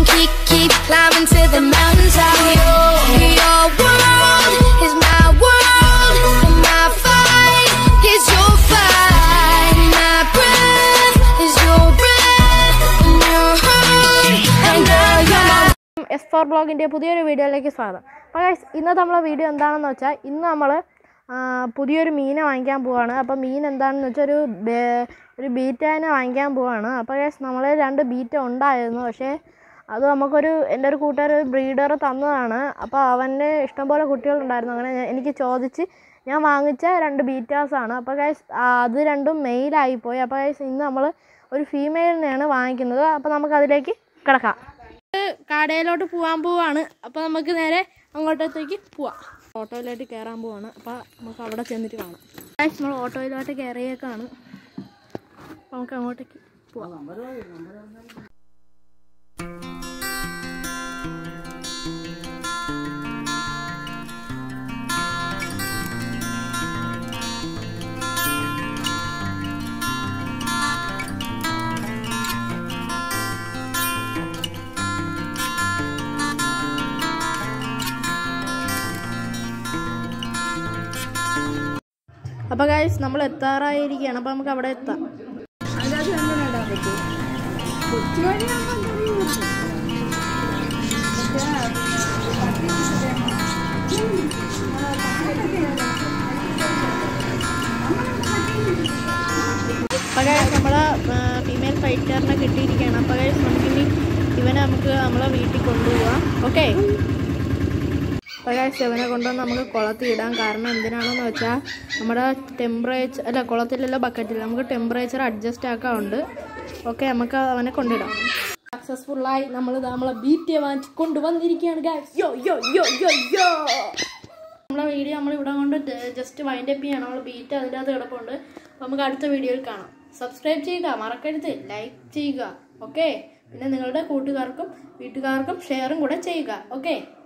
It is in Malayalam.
keep climbing to the mountaintop. Your world is my world, and my fight is your fight. My breath is your breath, and your heart, and girl, you're my S4 ബ്ലോഗിൻ്റെ പുതിയൊരു വീഡിയോയിലേക്ക് സ്വാഗതം. അപ്പോൾ ഇന്നത്തെ നമ്മളെ വീഡിയോ എന്താണെന്ന് വെച്ചാൽ ഇന്ന് നമ്മൾ പുതിയൊരു മീനെ വാങ്ങിക്കാൻ പോവാണ്. അപ്പോൾ മീൻ എന്താണെന്ന് വെച്ചാൽ ഒരു ബീറ്റേനെ വാങ്ങിക്കാൻ പോവാണ്. അപ്പോൾ നമ്മൾ 2 ബീറ്റ ഉണ്ടായിരുന്നു, പക്ഷേ അത് എൻ്റെ ഒരു കൂട്ടുകാർ ബ്രീഡർ തന്നതാണ്. അപ്പോൾ അവൻ്റെ ഇഷ്ടംപോലെ കുട്ടികളുണ്ടായിരുന്നു. അങ്ങനെ എനിക്ക് ചോദിച്ച് ഞാൻ വാങ്ങിച്ച 2 ബീറ്റാസാണ്. അപ്പോൾ അത് രണ്ടും മെയിലായിപ്പോയി. അപ്പോൾ ഇന്ന് നമ്മൾ ഒരു ഫീമെയിലിനെയാണ് വാങ്ങിക്കുന്നത്. അപ്പോൾ നമുക്കതിലേക്ക് കിടക്കാം. കടയിലോട്ട് പോവാണ്. അപ്പോൾ നമുക്ക് നേരെ അങ്ങോട്ടത്തേക്ക് പോവാം. ഓട്ടോയിലോട്ട് കയറാൻ പോവാണ്. അപ്പോൾ നമുക്ക് അവിടെ ചെന്നിട്ട് കാണാം. നമ്മൾ ഓട്ടോയിലോട്ട് കയറിയേക്കാണ്. അപ്പോൾ നമുക്ക് അങ്ങോട്ടേക്ക് പോവാം. അപ്പോൾ ഗൈസ് നമ്മൾ എത്താറായിരിക്കുകയാണ്. അപ്പോൾ നമുക്ക് അവിടെ എത്താം. അപ്പോൾ ഗൈസ് നമ്മളെ ഫീമെയിൽ ഫൈറ്ററിനെ കിട്ടിയിരിക്കുകയാണ്. അപ്പോൾ ഗൈസ് നമുക്കിനി ഇവനെ നമ്മളെ വീട്ടിൽ കൊണ്ടുപോകാം. ഓക്കെ, അപ്പോൾ ഇവനെ കൊണ്ടുവന്ന് നമുക്ക് കുളത്തിടാം. കാരണം എന്തിനാണെന്ന് വെച്ചാൽ നമ്മുടെ ടെമ്പറേച്ചർ കുളത്തിലല്ല ബക്കറ്റില്ല, നമുക്ക് ടെമ്പറേച്ചർ അഡ്ജസ്റ്റ് ആക്കാറുണ്ട്. ഓക്കെ, നമുക്ക് അവനെ കൊണ്ടിടാം. സക്സസ്ഫുള്ളായി നമ്മളെ ബീറ്റയെ വാങ്ങിച്ച് കൊണ്ടുവന്നിരിക്കുകയാണ് ഗൈസ്. യോ യോ യോ യോ യോ നമ്മളെ വീഡിയോ ഇവിടെ കൊണ്ട് ജസ്റ്റ് വൈൻഡ് അപ്പ് ചെയ്യണം. നമ്മൾ ബീറ്റ അതിൻ്റെ അകത്ത് കിടപ്പുണ്ട്. അപ്പോൾ നമുക്ക് അടുത്ത വീഡിയോയിൽ കാണാം. സബ്സ്ക്രൈബ് ചെയ്യുക, മറക്കരുത്, ലൈക്ക് ചെയ്യുക. ഓക്കെ, പിന്നെ നിങ്ങളുടെ കൂട്ടുകാർക്കും വീട്ടുകാർക്കും ഷെയറും കൂടെ ചെയ്യുക. ഓക്കെ.